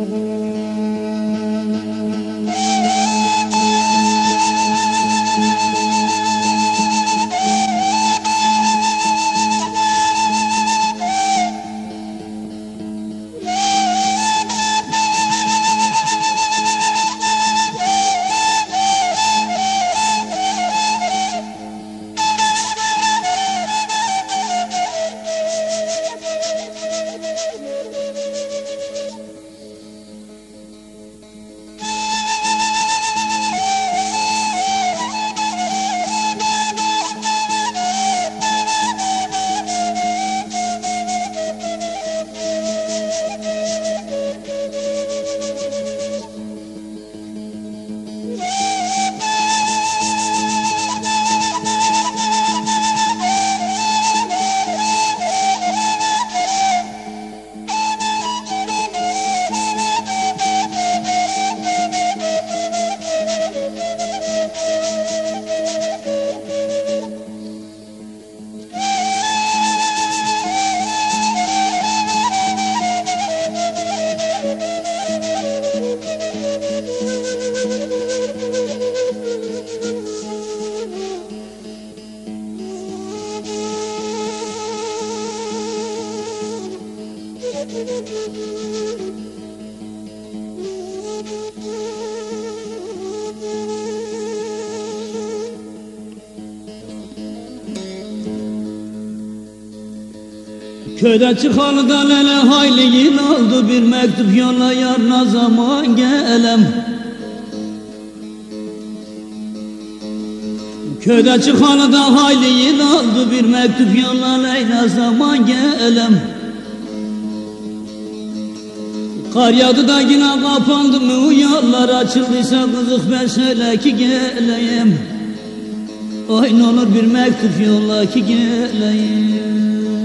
Köyden çıkalıdan hele hayli yıl oldu, bir mektup yolla yarına zaman gelem. Köyden çıkalıdan hayli yıl oldu, bir mektup yolla Leyla zaman gelem. Kar yağdı da yine kapandı mı yollar, açıldıysa kızık ben söyle ki geleyim. Ay ne olur bir mektup yolla ki geleyim.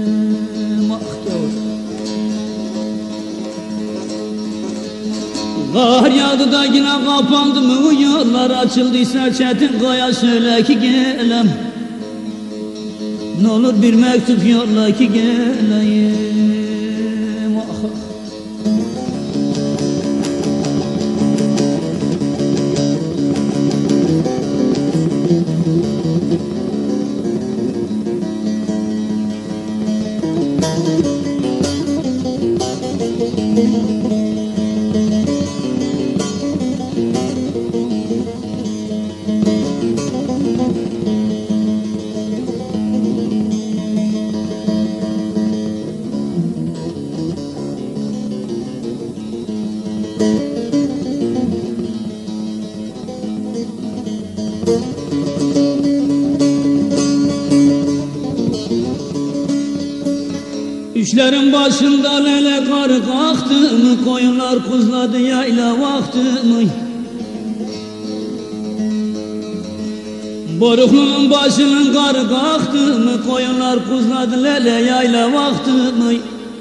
Kar yağdı da yine kapandı mı yollar, açıldıysa çetin kaya söyle ki gelem. Ne olur bir mektup yolla ki geleyim. Üçlerin başında lele karı kalktı mı, koyunlar kuzladı yayla vakti mi? Boruklunun başının karı kalktı mı, koyunlar kuzladı lele yayla vakti mi?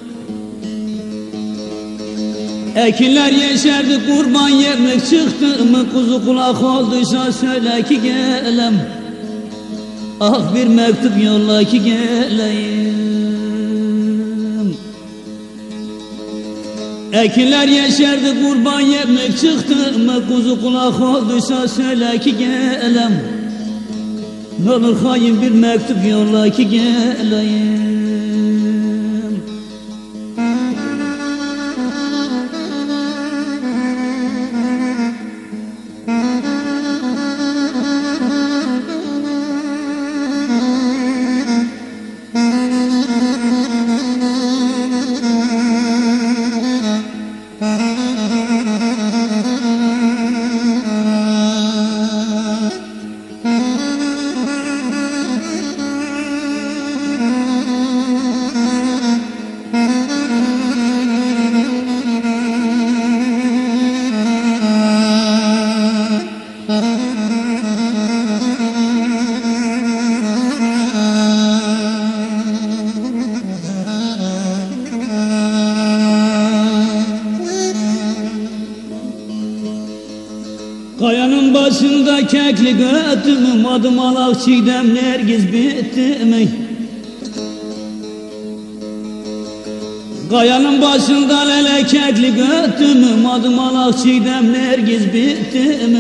Ekinler yeşerdi, kurban yerlik çıktı mı, kuzu kulak olduysa söyle ki gelem. Ah bir mektup yolla ki geleyim. Ekinler yeşerdi, kurban yerlik çıktı mı, kuzu kulak olduysa söyle ki gelem. Ne olur hain bir mektup yolla ki geleyim. Kayanın başında keklik ötümü, madımalak çiğdem nergiz bitti mi? Kayanın başında lele keklik öttüm, adım alak çiğdem nergiz bittim.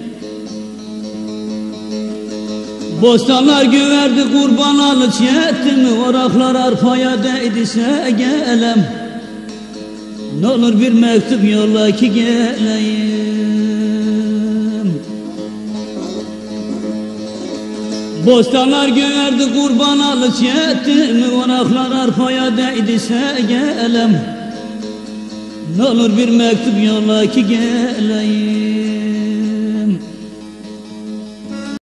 Bostanlar güverdi kurban alıç yettim, oraklar arpaya değdise gelem. N'olur bir mektup yolla ki geleyim. Bostanlar güverdi kurban alıç yettim, oraklar arpaya değdise gelem. N'olur bir mektup yolla ki geleyim.